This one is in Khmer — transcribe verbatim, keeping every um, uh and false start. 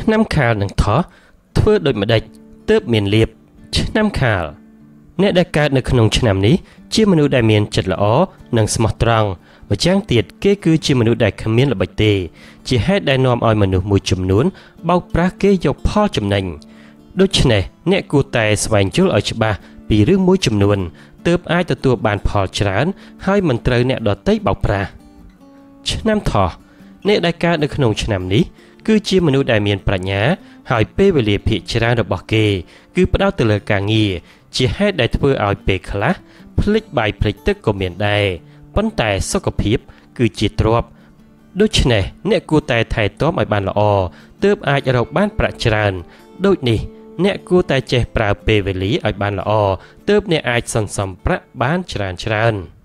ឆ្នាំខាលនឹងថោះធ្វើដូចម្ដេចទើបមានលៀបឆ្នាំខាលអ្នកដែលកើតនៅក្នុងឆ្នាំនេះជាមនុស្សដែលមានចិត្តល្អនិងស្មោះត្រង់ម្យ៉ាងទៀតគេគឺជាមនុស្សដែលគ្មានល្បិចទេជាហេតុដែលនាំឲ្យមនុស្សមួយចំនួនបោកប្រាស់គេយកផលចំណេញដូច្នេះអ្នកគួរតែស្វែងយល់ឲ្យច្បាស់ពីរឿងមួយចំនួនទើបអាចទទួលបានផលច្រើនហើយមិនត្រូវអ្នកដទៃបោកប្រាស់ឆ្នាំថោះអ្នកដែលកើតនៅក្នុងឆ្នាំនេះគឺជាមនុស្សដែលមានប្រាជ្ញាហើយពេលវេលាភាគច្រើនរបស់គេគឺផ្ដោតទៅលើការងារជាហេតុដែលធ្វើឲ្យពេលខ្លះភ្លេចបាយភ្លេចទឹកក៏មានដែរប៉ុន្តែសុខភាពគឺជាទ្រព្យដូច្នេះអ្នកគួរតែថែទាំឲ្យបានល្អទើបអាចរកបានប្រាក់ច្រើនដូចនេះអ្នកគួរតែចេះប្រើពេលវេលាឲ្យបានល្អទើបអ្នកអាចសន្សំប្រាក់បានច្រើនច្រើន